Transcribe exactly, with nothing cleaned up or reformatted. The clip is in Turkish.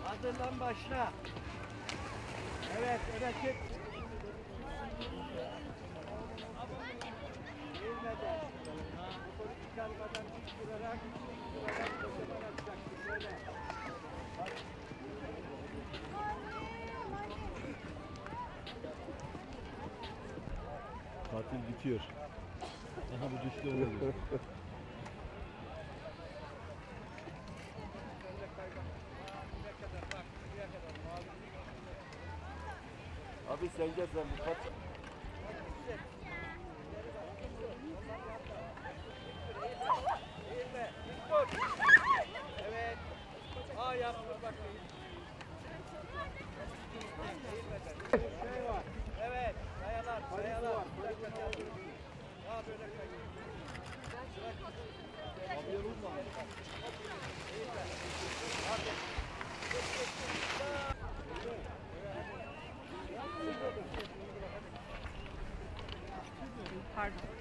Hazırlan başla. Evet, evet çık. Eğilmeden. Motoru çıkarmadan dik durarak, durarak kocaman atacaksın. Böyle. Bak. Katil bitiyor. Aha bu düştü öyle. Abi sen gel sen bu kaç. Eğilme. Dik dur. Evet. Aa yaptır bakayım. Şey var. Evet. Kayalar, kayalar. Bir dakika kaldır. Daha böyle kayıyor. Abi yorulma. Eğilme. Hadi. Pardon.